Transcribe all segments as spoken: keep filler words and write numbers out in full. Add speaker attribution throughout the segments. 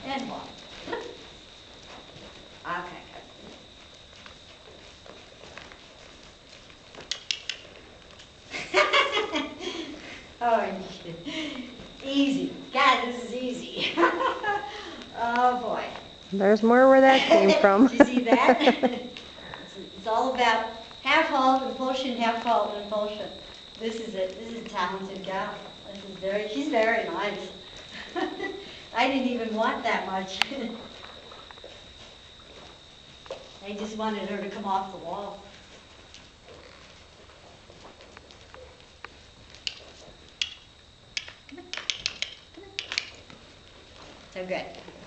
Speaker 1: and one. Okay, good. Oh, easy. God, this is easy. Oh, boy.
Speaker 2: There's more where that came from.
Speaker 1: Did you see that? it's, it's all about half halt impulsion, half halt impulsion. This is it. This is a talented gal. This is very, she's very nice. I didn't even want that much. I just wanted her to come off the wall. So good.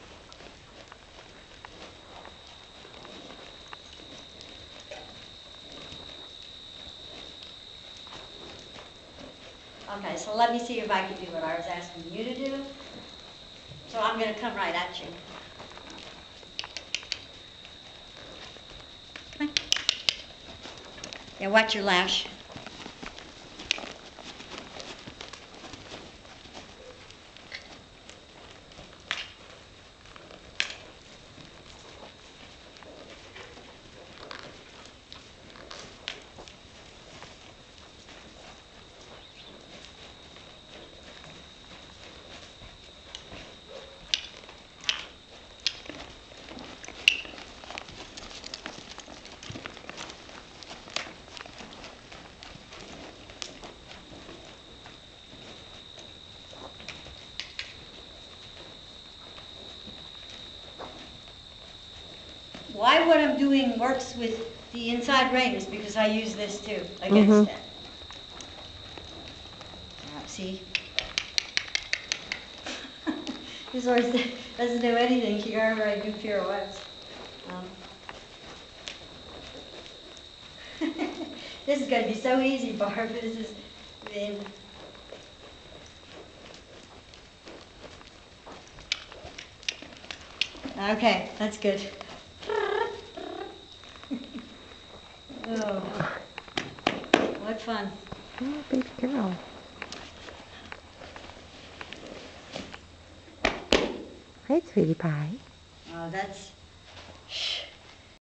Speaker 1: Okay, so let me see if I can do what I was asking you to do. So I'm going to come right at you. Come on. Yeah, watch your lash. Why what I'm doing works with the inside rein is because I use this too against
Speaker 2: Mm-hmm.
Speaker 1: it. Uh, see? This horse doesn't do anything. She ever I do pirouettes. Um, this is going to be so easy, Barb. This is in. Okay, that's good. Oh, what fun.
Speaker 2: Oh, baby girl. Hi, sweetie pie.
Speaker 1: Oh, that's